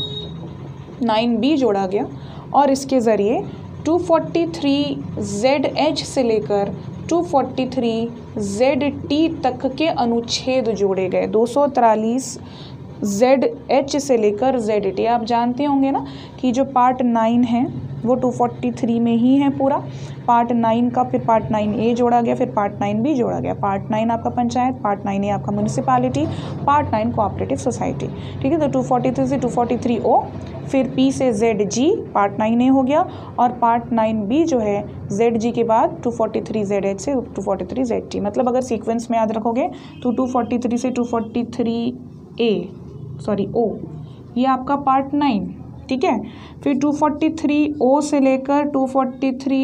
नाइन बी जोड़ा गया और इसके ज़रिए two forty three Z H से लेकर two forty three Z T तक के अनुच्छेद जोड़े गए। दो सौ तिरालीस जेड एच से लेकर जेड टी, आप जानते होंगे ना कि जो पार्ट नाइन है वो टू फोर्टी थ्री में ही है पूरा। पार्ट नाइन का फिर पार्ट नाइन ए जोड़ा गया, फिर पार्ट नाइन बी जोड़ा गया। पार्ट नाइन आपका पंचायत, पार्ट नाइन ए आपका municipality, part nine cooperative society. ठीक है, तो टू फोर्टी थ्री से टू फोर्टी थ्री ओ, फिर पी से Z G, part nine A हो गया, और पार्ट नाइन बी जो है जेड जी के बाद two forty three Z H से two forty three Z T. मतलब अगर सीक्वेंस में याद रखोगे तो टू फोर्टी थ्री से two forty three A sorry O, ये आपका पार्ट नाइन। ठीक है, फिर टू फोर्टी थ्री ओ से लेकर two forty three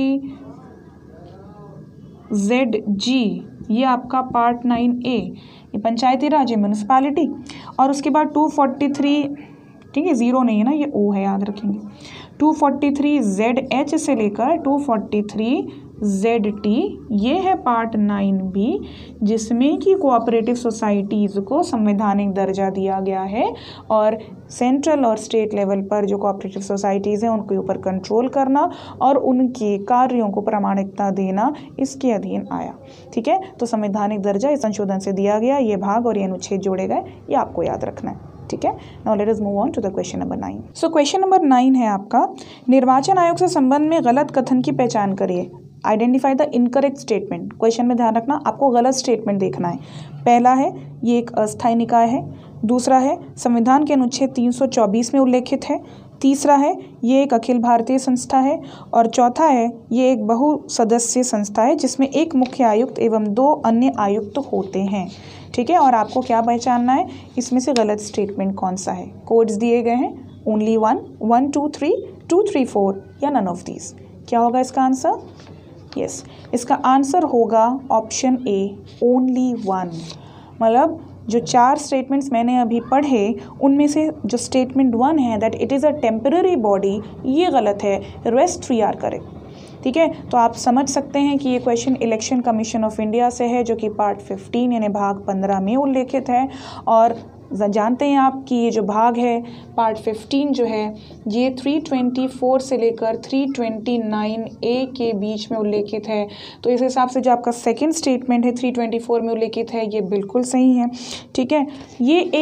Z G, ये आपका पार्ट नाइन ए, ये पंचायती राज है, म्यूनिसिपैलिटी। और उसके बाद टू फोर्टी थ्री, ठीक है ज़ीरो नहीं है ना, ये ओ है, याद रखेंगे। Two forty three Z H से लेकर two forty three Z T, ये है पार्ट नाइन बी, जिसमें कि कोऑपरेटिव सोसाइटीज़ को संवैधानिक दर्जा दिया गया है और सेंट्रल और स्टेट लेवल पर जो कोऑपरेटिव सोसाइटीज़ हैं उनके ऊपर कंट्रोल करना और उनके कार्यों को प्रामाणिकता देना इसके अधीन आया। ठीक है, तो संवैधानिक दर्जा इस संशोधन से दिया गया, ये भाग और ये अनुच्छेद जोड़े गए, ये आपको याद रखना है। ठीक है, now let us move on to the question number nine. So question number nine है आपका, निर्वाचन आयोग से संबंध में गलत कथन की पहचान करिए। Identify the incorrect statement. Question में ध्यान रखना, आपको गलत स्टेटमेंट देखना है। पहला है ये एक अस्थायी निकाय है, दूसरा है संविधान के अनुच्छेद तीन सौ चौबीस में उल्लेखित है, तीसरा है ये एक अखिल भारतीय संस्था है, और चौथा है ये एक बहुसदस्यीय संस्था है जिसमें एक मुख्य आयुक्त एवं दो अन्य आयुक्त होते हैं। ठीक है, और आपको क्या पहचानना है, इसमें से गलत स्टेटमेंट कौन सा है। कोड्स दिए गए हैं, only one, one two three, two three four या नन ऑफ दीज। क्या होगा इसका आंसर? यस yes, इसका आंसर होगा ऑप्शन ए, ओनली वन। मतलब जो चार स्टेटमेंट्स मैंने अभी पढ़े उनमें से जो स्टेटमेंट वन है that it is a temporary body, ये गलत है, रेस्ट थ्री आर करेक्ट। ठीक है, तो आप समझ सकते हैं कि ये question election commission of India से है जो कि पार्ट फिफ्टीन यानी भाग पंद्रह में उल्लेखित है। और जानते हैं आप कि ये जो भाग है पार्ट फिफ्टीन जो है ये थ्री ट्वेंटी फोर से लेकर थ्री ट्वेंटी नाइन ए के बीच में उल्लेखित है। तो इस हिसाब से जो आपका सेकंड स्टेटमेंट है थ्री ट्वेंटी फोर में उल्लेखित है ये बिल्कुल सही है। ठीक है, ये एक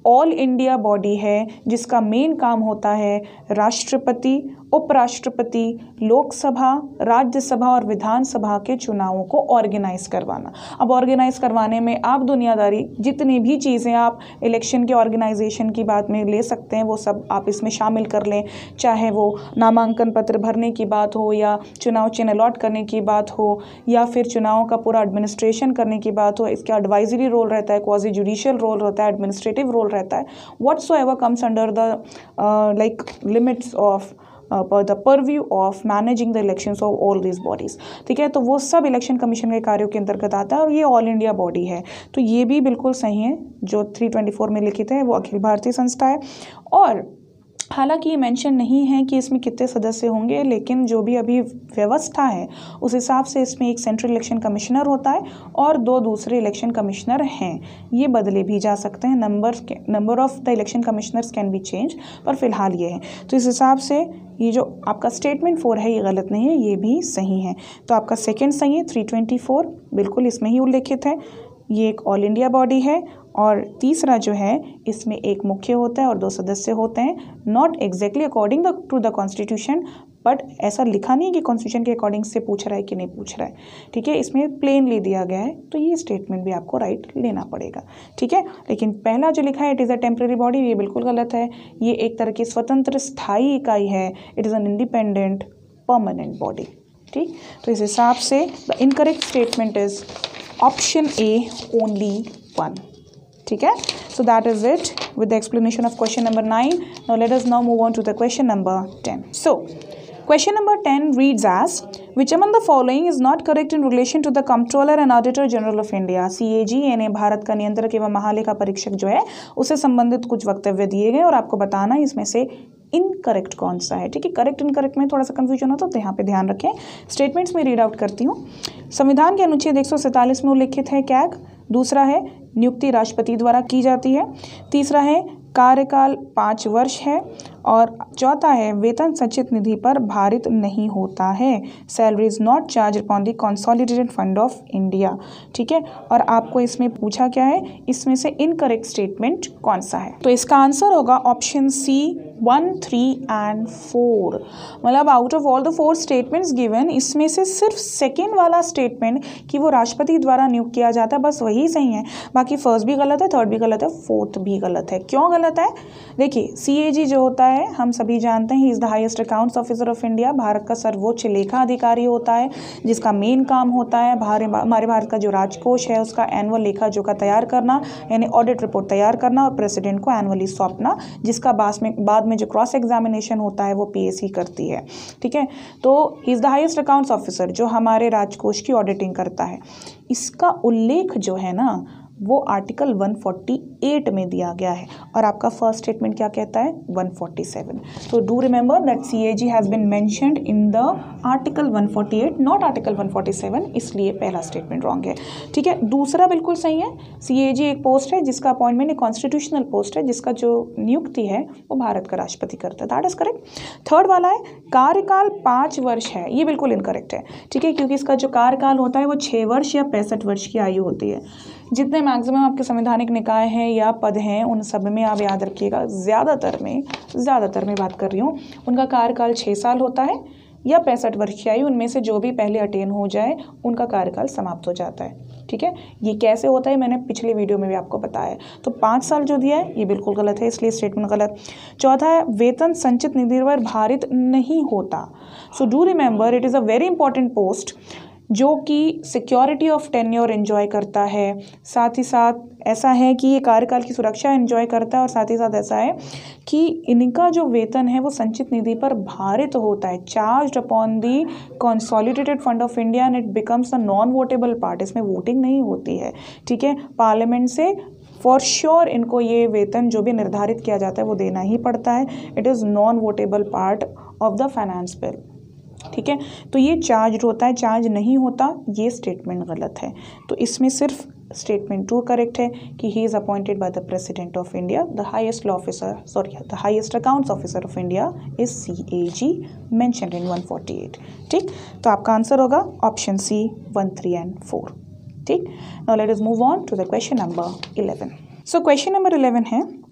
ऑल इंडिया बॉडी है जिसका मेन काम होता है राष्ट्रपति, उपराष्ट्रपति, लोकसभा, राज्यसभा और विधानसभा के चुनावों को ऑर्गेनाइज करवाना। अब ऑर्गेनाइज करवाने में आप दुनियादारी जितनी भी चीज़ें आप इलेक्शन के ऑर्गेनाइजेशन की बात में ले सकते हैं वो सब आप इसमें शामिल कर लें, चाहे वो नामांकन पत्र भरने की बात हो या चुनाव चिन्ह अलॉट करने की बात हो या फिर चुनावों का पूरा एडमिनिस्ट्रेशन करने की बात हो। इसका एडवाइजरी रोल रहता है, क्वाजी जुडिशियल रोल रहता है, एडमिनिस्ट्रेटिव रोल रहता है, whatsoever comes under the like limits of the purview of managing the elections of all this bodies. ठीक है, तो वो सब इलेक्शन कमीशन के कार्यों के अंतर्गत आता है और ये ऑल इंडिया बॉडी है। तो ये भी बिल्कुल सही है, जो थ्री ट्वेंटी फोर में लिखित है वो अखिल भारतीय संस्था है। और हालांकि ये मेंशन नहीं है कि इसमें कितने सदस्य होंगे, लेकिन जो भी अभी व्यवस्था है उस हिसाब से इसमें एक सेंट्रल इलेक्शन कमिश्नर होता है और दो दूसरे इलेक्शन कमिश्नर हैं। ये बदले भी जा सकते हैं, number number of the election commissioners can be change, पर फिलहाल ये है। तो इस हिसाब से ये जो आपका स्टेटमेंट फोर है ये गलत नहीं है, ये भी सही है। तो आपका सेकेंड सही है, थ्री ट्वेंटी फोर बिल्कुल इसमें ही उल्लेखित है, ये एक ऑल इंडिया बॉडी है। और तीसरा जो है इसमें एक मुख्य होता है और दो सदस्य होते हैं, not exactly according the to the constitution, but ऐसा लिखा नहीं है कि कॉन्स्टिट्यूशन के अकॉर्डिंग से पूछ रहा है कि नहीं पूछ रहा है। ठीक है, इसमें प्लेनली दिया गया है, तो ये स्टेटमेंट भी आपको राइट लेना पड़ेगा। ठीक है, लेकिन पहला जो लिखा है it is a temporary body, ये बिल्कुल गलत है। ये एक तरह की स्वतंत्र स्थायी इकाई है, it is an independent permanent body. ठीक, तो इस हिसाब से the incorrect statement is option A only one. ठीक है, so that is it with the explanation of question number nine. Now let us now move on to the question number ten. So question number ten reads as, which among the following is not correct in relation to the Comptroller and Auditor General of India? C A G यानी भारत का नियंत्रक एवं महालेखा परीक्षक जो है उससे संबंधित कुछ वक्तव्य दिए गए और आपको बताना है इसमें से इनकरेक्ट कौन सा है। ठीक है, करेक्ट इनकरेक्ट में थोड़ा सा कंफ्यूजन होता है तो यहाँ पे ध्यान रखें। स्टेटमेंट्स में रीड आउट करती हूँ। संविधान के अनुच्छेद एक सौ सैंतालीस में उल्लेखित है कैग। दूसरा है नियुक्ति राष्ट्रपति द्वारा की जाती है। तीसरा है कार्यकाल पाँच वर्ष है। और चौथा है वेतन संचित निधि पर भारित नहीं होता है, salary is not charge upon the consolidated fund of India. ठीक है, और आपको इसमें पूछा क्या है, इसमें से इनकरेक्ट स्टेटमेंट कौन सा है? तो इसका आंसर होगा option C one, three and four. मतलब out of all the four statements given इसमें से सिर्फ सेकेंड वाला स्टेटमेंट कि वो राष्ट्रपति द्वारा नियुक्त किया जाता है बस वही सही है, बाकी फर्स्ट भी गलत है, थर्ड भी गलत है, फोर्थ भी गलत है। क्यों गलत है? देखिए, सी ए जी जो होता है हम सभी जानते हैं, he is the highest accounts officer of India, Bharat का सर्वोच्च लेखा अधिकारी होता है जिसका मेन काम होता है हमारे भारत का जो राजकोष है उसका एनुअल लेखा जोखा तैयार करना, यानी ऑडिट रिपोर्ट तैयार करना और प्रेसिडेंट को एनुअली सौंपना, जिसका बाद में बाद में जो क्रॉस एग्जामिनेशन होता है वो पी एस सी करती है। ठीक है, तो he is the highest accounts officer जो हमारे राजकोष की ऑडिटिंग करता है। इसका उल्लेख जो है ना वो आर्टिकल वन फोर्टी एट में दिया गया है और आपका फर्स्ट स्टेटमेंट क्या कहता है, वन फोर्टी सेवन। तो do remember that CAG has been mentioned in the article one forty eight not article one forty seven, इसलिए पहला स्टेटमेंट रॉन्ग है। ठीक है, दूसरा बिल्कुल सही है। सीएजी एक पोस्ट है जिसका अपॉइंटमेंट एक कॉन्स्टिट्यूशनल पोस्ट है जिसका जो नियुक्ति है वो भारत का राष्ट्रपति करता है, दैट इज करेक्ट। थर्ड वाला है कार्यकाल पाँच वर्ष है, ये बिल्कुल इनकरेक्ट है। ठीक है, क्योंकि इसका जो कार्यकाल होता है वो छः वर्ष या पैंसठ वर्ष की आयु होती है। जितने मैक्सिमम आपके संवैधानिक निकाय हैं या पद हैं उन सब में आप याद रखिएगा, ज़्यादातर में ज़्यादातर में बात कर रही हूँ, उनका कार्यकाल छः साल होता है या पैंसठ वर्ष की आयु, उनमें से जो भी पहले अटेन हो जाए उनका कार्यकाल समाप्त हो जाता है। ठीक है, ये कैसे होता है मैंने पिछले वीडियो में भी आपको बताया है। तो पाँच साल जो दिया है ये बिल्कुल गलत है, इसलिए स्टेटमेंट गलत। चौथा है वेतन संचित निधि पर भारित नहीं होता। So do remember it is a very important post जो कि सिक्योरिटी ऑफ टेन्योर एंजॉय करता है, साथ ही साथ ऐसा है कि ये कार्यकाल की सुरक्षा एंजॉय करता है और साथ ही साथ ऐसा है कि इनका जो वेतन है वो संचित निधि पर भारित होता है, charged upon the consolidated fund of India and it becomes a non votable part. इसमें वोटिंग नहीं होती है। ठीक है, पार्लियामेंट से फॉर श्योर इनको ये वेतन जो भी निर्धारित किया जाता है वो देना ही पड़ता है। It is non votable part of the finance bill. ठीक है, तो ये चार्ज होता है, चार्ज नहीं होता, ये स्टेटमेंट गलत है। तो इसमें सिर्फ स्टेटमेंट टू करेक्ट है कि he is appointed by the president of India, the highest law officer sorry the highest accounts officer of India is C A G mentioned in one forty eight. ठीक, तो आपका answer होगा option C one, three and four. ठीक, now let us move on to the question number eleven. So question number eleven है,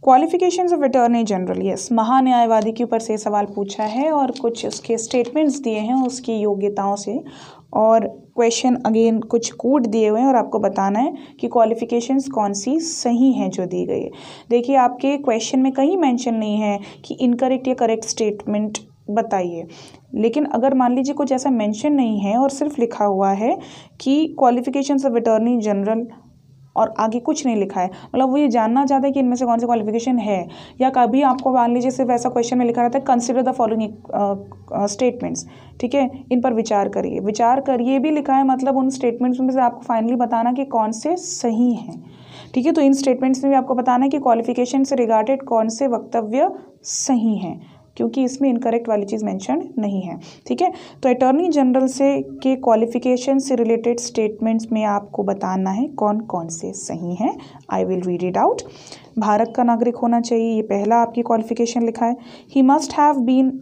qualifications of attorney general, yes, महान्यायवादी के ऊपर से सवाल पूछा है और कुछ उसके स्टेटमेंट्स दिए हैं उसकी योग्यताओं से, और क्वेश्चन अगेन कुछ कोड दिए हुए हैं और आपको बताना है कि क्वालिफिकेशंस कौन सी सही हैं जो दी गई है। देखिए आपके क्वेश्चन में कहीं मेंशन नहीं है कि इनकरेक्ट या करेक्ट स्टेटमेंट बताइए, लेकिन अगर मान लीजिए कुछ ऐसा मेंशन नहीं है और सिर्फ लिखा हुआ है कि क्वालिफिकेशंस ऑफ अटॉर्नी जनरल और आगे कुछ नहीं लिखा है, मतलब वो ये जानना चाहता है कि इनमें से कौन सी क्वालिफिकेशन है। या कभी आपको मान लीजिए सिर्फ ऐसा क्वेश्चन में लिखा रहता है कंसिडर द फॉलोइंग स्टेटमेंट्स, ठीक है, इन पर विचार करिए, विचार करिए भी लिखा है, मतलब उन स्टेटमेंट्स में से आपको फाइनली बताना कि कौन से सही हैं, ठीक है। तो इन स्टेटमेंट्स में भी आपको बताना है कि क्वालिफिकेशन से रिगार्डेड कौन से वक्तव्य सही हैं, क्योंकि इसमें इनकरेक्ट वाली चीज़ मेंशन नहीं है, ठीक है। तो अटॉर्नी जनरल से के क्वालिफिकेशन से रिलेटेड स्टेटमेंट्स में आपको बताना है कौन कौन से सही हैं। I will read it out. Bharat का नागरिक होना चाहिए, ये पहला आपकी क्वालिफिकेशन लिखा है। ही मस्ट हैव बीन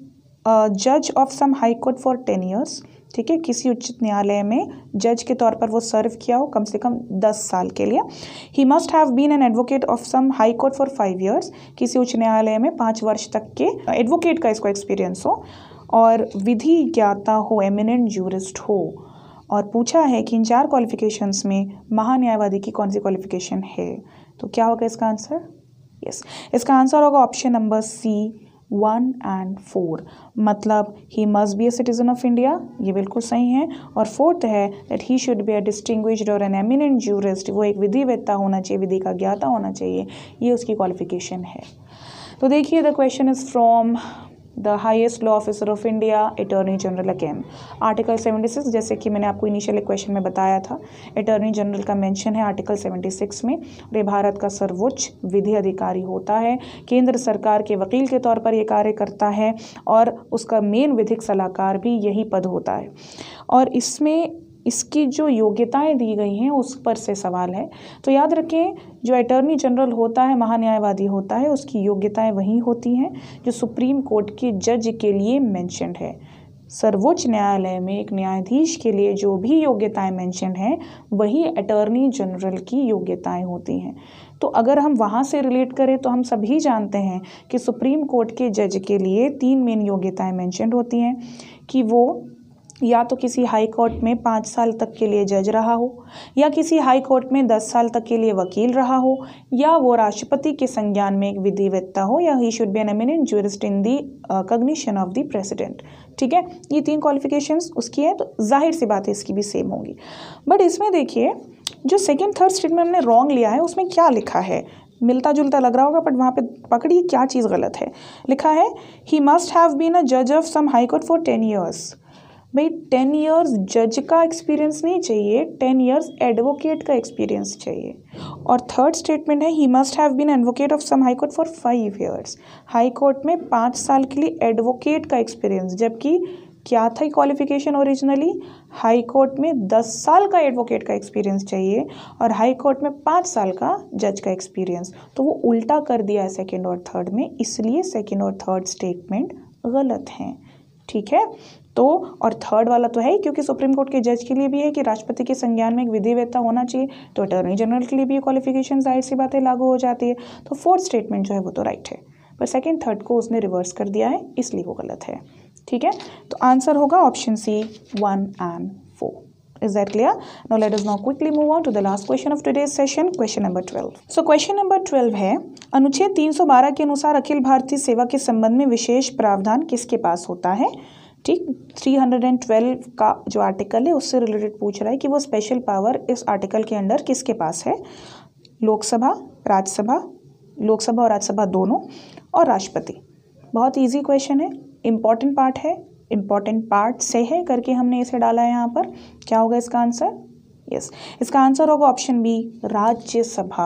जज of some high court for ten years, ठीक है, किसी उच्च न्यायालय में जज के तौर पर वो सर्व किया हो कम से कम दस साल के लिए। He must have been an advocate of some high court for five years, किसी उच्च न्यायालय में पाँच वर्ष तक के एडवोकेट का इसको एक्सपीरियंस हो, और विधि ज्ञाता हो, एमिनेंट जूरिस्ट हो। और पूछा है कि इन चार क्वालिफिकेशंस में महान्यायवादी की कौन सी क्वालिफिकेशन है, तो क्या होगा इसका आंसर? यस, इसका आंसर होगा option number C, one and four, मतलब he must be a citizen of India, ये बिल्कुल सही है। और फोर्थ है that he should be a distinguished और एन एमिनेंट जूरिस्ट, वो एक विधिवेत्ता होना चाहिए, विधि का ज्ञाता होना चाहिए, ये उसकी क्वालिफिकेशन है। तो देखिए the question is from the highest law officer of India, attorney general again, article seventy six, जैसे कि मैंने आपको इनिशियल क्वेश्चन में बताया था, अटॉर्नी जनरल का मेंशन है आर्टिकल सेवेंटी सिक्स में। और ये भारत का सर्वोच्च विधि अधिकारी होता है, केंद्र सरकार के वकील के तौर पर ये कार्य करता है, और उसका मेन विधिक सलाहकार भी यही पद होता है। और इसमें इसकी जो योग्यताएं दी गई हैं उस पर से सवाल है। तो याद रखें, जो अटॉर्नी जनरल होता है, महान्यायवादी होता है, उसकी योग्यताएं वही होती हैं जो सुप्रीम कोर्ट के जज के लिए मेंशन्ड है। सर्वोच्च न्यायालय में एक न्यायाधीश के लिए जो भी योग्यताएं मेंशन हैं वही अटॉर्नी जनरल की योग्यताएं होती हैं। तो अगर हम वहाँ से रिलेट करें तो हम सभी जानते हैं कि सुप्रीम कोर्ट के जज के लिए तीन मेन योग्यताएं मेंशन्ड होती हैं कि वो या तो किसी हाई कोर्ट में पाँच साल तक के लिए जज रहा हो, या किसी हाई कोर्ट में दस साल तक के लिए वकील रहा हो, या वो राष्ट्रपति के संज्ञान में एक विधिवेत्ता हो, या he should be an eminent jurist in the cognition of the president, ठीक है। ये तीन क्वालिफिकेशंस उसकी है, तो जाहिर सी बात है इसकी भी सेम होगी। बट इसमें देखिए जो सेकेंड थर्ड स्टेटमेंट हमने रॉन्ग लिया है उसमें क्या लिखा है, मिलता जुलता लग रहा होगा, बट वहाँ पे पकड़िए क्या चीज़ गलत है। लिखा है he must have been a जज of some high court for ten years. भाई टेन इयर्स जज का एक्सपीरियंस नहीं चाहिए, टेन इयर्स एडवोकेट का एक्सपीरियंस चाहिए। और थर्ड स्टेटमेंट है he must have been advocate of some high court for five years, high court में पाँच साल के लिए एडवोकेट का एक्सपीरियंस, जबकि क्या था क्वालिफिकेशन ओरिजिनली, हाई कोर्ट में दस साल का एडवोकेट का एक्सपीरियंस चाहिए और हाई कोर्ट में पाँच साल का जज का एक्सपीरियंस। तो वो उल्टा कर दिया है सेकेंड और थर्ड में, इसलिए सेकेंड और थर्ड स्टेटमेंट गलत हैं, ठीक है। तो और थर्ड वाला तो है ही, क्योंकि सुप्रीम कोर्ट के जज के लिए भी है कि राष्ट्रपति के संज्ञान में एक विधिवेत्ता होना चाहिए, तो अटॉर्नी जनरल के लिए भी क्वालिफिकेशन जाहिर सी बातें लागू हो जाती है। तो फोर्थ स्टेटमेंट जो है वो तो राइट है, पर सेकंड थर्ड को उसने रिवर्स कर दिया है, इसलिए वो गलत है, ठीक है। तो आंसर होगा option C, one and four. Is that clear? Now let us now quickly move on to the last question of today's session, question number twelve. So question number twelve है, अनुच्छेद तीन सौ बारह के अनुसार अखिल भारतीय सेवा के संबंध में विशेष प्रावधान किसके पास होता है? ठीक, तीन सौ बारह का जो आर्टिकल है उससे रिलेटेड पूछ रहा है कि वो स्पेशल पावर इस आर्टिकल के अंडर किसके पास है? लोकसभा, राज्यसभा, लोकसभा और राज्यसभा दोनों, और राष्ट्रपति। बहुत ईजी क्वेश्चन है, इंपॉर्टेंट पार्ट है, इंपॉर्टेंट पार्ट से है करके हमने इसे डाला है यहाँ पर। क्या होगा इसका आंसर? यस, इसका आंसर होगा option B, Rajya Sabha.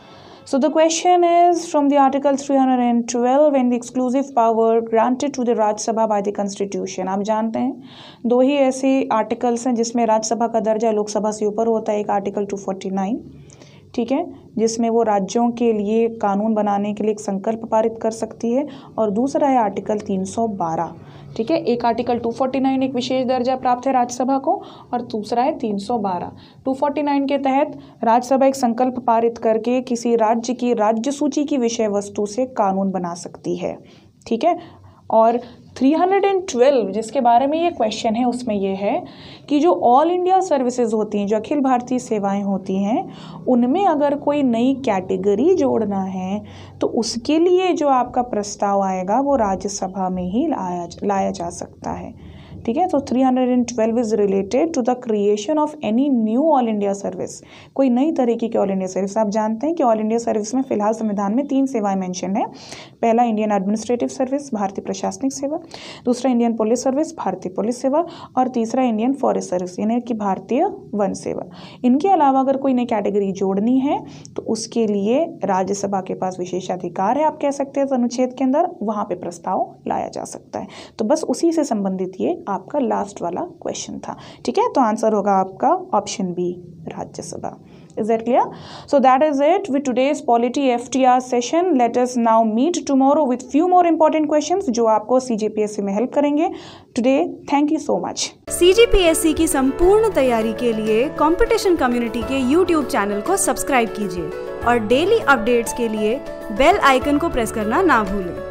So the question is from the article three hundred twelve and the exclusive power granted to the Rajya Sabha by the Constitution। आप जानते हैं दो ही ऐसे आर्टिकल्स हैं जिसमें राज्यसभा का दर्जा लोकसभा से ऊपर होता है, एक आर्टिकल टू फोर्टी नाइन, ठीक है, जिसमें वो राज्यों के लिए कानून बनाने के लिए एक संकल्प पारित कर सकती है। और दूसरा है आर्टिकल तीन सौ बारह, ठीक है। एक आर्टिकल दो सौ उनचास एक विशेष दर्जा प्राप्त है राज्यसभा को, और दूसरा है तीन सौ बारह। दो सौ उनचास के तहत राज्यसभा एक संकल्प पारित करके किसी राज्य की राज्य सूची की विषय वस्तु से कानून बना सकती है, ठीक है। और तीन सौ बारह जिसके बारे में ये क्वेश्चन है, उसमें ये है कि जो ऑल इंडिया सर्विसेज होती हैं, जो अखिल भारतीय सेवाएं होती हैं, उनमें अगर कोई नई कैटेगरी जोड़ना है तो उसके लिए जो आपका प्रस्ताव आएगा वो राज्यसभा में ही लाया लाया जा सकता है, ठीक है। तो तीन सौ बारह is related to the creation of any new all India service, कोई नई तरीके की ऑल इंडिया सर्विस। आप जानते हैं कि ऑल इंडिया सर्विस में फिलहाल संविधान में तीन सेवाएं मेंशन है। पहला इंडियन एडमिनिस्ट्रेटिव सर्विस, भारतीय प्रशासनिक सेवा, दूसरा इंडियन पुलिस सर्विस, भारतीय पुलिस सेवा, और तीसरा इंडियन फॉरेस्ट सर्विस यानी कि भारतीय वन सेवा। इनके अलावा अगर कोई नई कैटेगरी जोड़नी है तो उसके लिए राज्यसभा के पास विशेषाधिकार है, आप कह सकते हैं अनुच्छेद के अंदर, वहाँ पे प्रस्ताव लाया जा सकता है। तो बस उसी से संबंधित ये आपका लास्ट वाला क्वेश्चन था, ठीक है। तो आंसर होगा आपका option B, Rajya Sabha. Is that clear? So that is it with today's Polity F T R session. Let us now meet tomorrow with few more important questions जो आपको C G P S C में help करेंगे। Today, thank you so much. C G P S C की संपूर्ण तैयारी के लिए competition community के YouTube चैनल को सब्सक्राइब कीजिए और डेली अपडेट्स के लिए बेल आइकन को प्रेस करना ना भूलें।